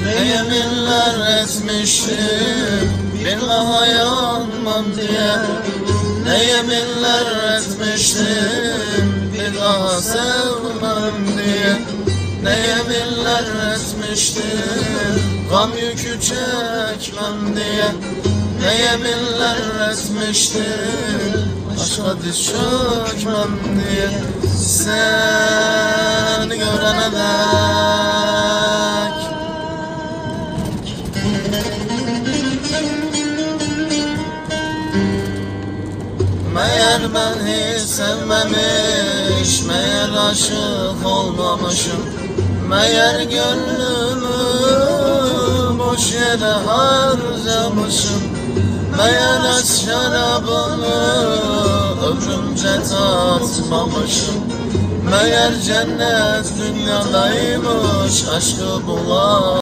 Ne yeminler etmiştim bir daha yanmam diye. Ne yeminler etmiştim bir daha sevmem diye. Ne yeminler etmiştim gam yükü çekmem diye. Ne yeminler etmiştim aşka diz çökmem diye. Seni görene dek meğer ben hiç sevmemiş, meğer aşık olmamışım, meğer gönlümü boş yere harcamışım, meğer şarabını ömrümce tatmamışım, meğer cennet dünyadaymış aşkı bulan.